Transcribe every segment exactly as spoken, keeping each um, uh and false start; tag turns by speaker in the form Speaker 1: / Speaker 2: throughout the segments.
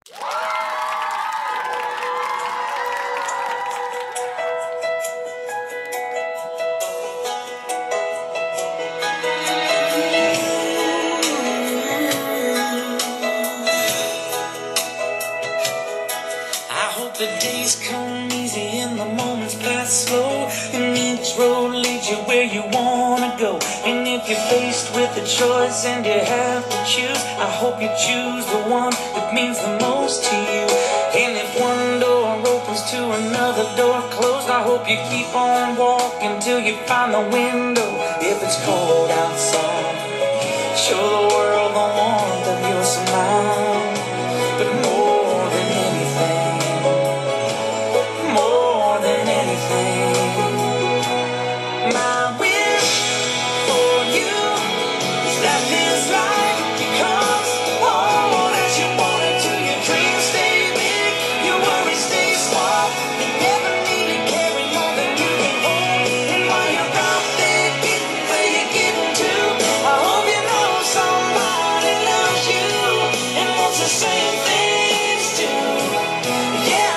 Speaker 1: The days come easy and the moments pass slow, and each road leads you where you wanna go. And if you're faced with a choice and you have to choose, I hope you choose the one that means the most to you. And if one door opens to another door closed, I hope you keep on walking till you find the window. If it's cold outside, show the world the warmth of your smile. But more than anything, more than anything, my wish for you is that this life becomes all that you want it to. Your dreams stay big, your worries stay small. You never need to carry more than you can hold. And while you're out there getting where you're getting to, I hope you know somebody loves you and wants the same things too. Yeah,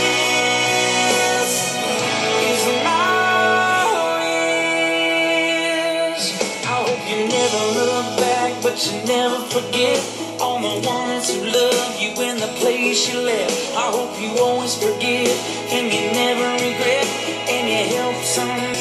Speaker 1: you never look back, but you never forget all the ones who love you in the place you left. I hope you always forgive and you never regret, and you help someone